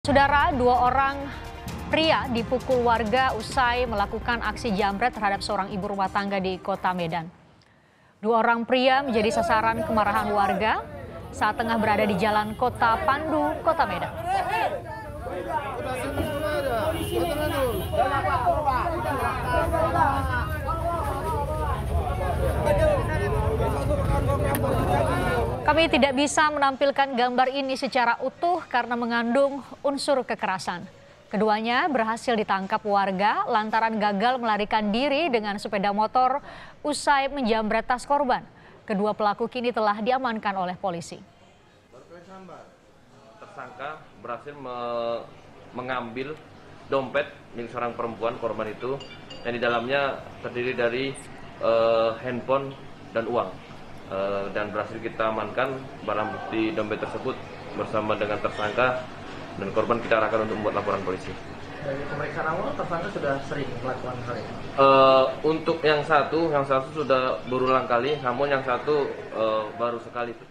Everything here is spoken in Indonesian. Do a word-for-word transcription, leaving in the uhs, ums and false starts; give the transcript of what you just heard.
Saudara, dua orang pria dipukul warga usai melakukan aksi jambret terhadap seorang ibu rumah tangga di Kota Medan. Dua orang pria menjadi sasaran kemarahan warga saat tengah berada di Jalan Kota Pandu, Kota Medan. Kami tidak bisa menampilkan gambar ini secara utuh karena mengandung unsur kekerasan. Keduanya berhasil ditangkap warga lantaran gagal melarikan diri dengan sepeda motor usai menjambret tas korban. Kedua pelaku kini telah diamankan oleh polisi. Tersangka berhasil me mengambil dompet milik seorang perempuan korban itu, yang di dalamnya terdiri dari uh, handphone dan uang. Uh, dan berhasil kita amankan barang bukti dompet tersebut bersama dengan tersangka dan korban kita arahkan untuk membuat laporan polisi. Dari pemeriksaan awal tersangka sudah sering melakukan hal ini? Uh, untuk yang satu, yang satu sudah berulang kali, namun yang satu uh, baru sekali.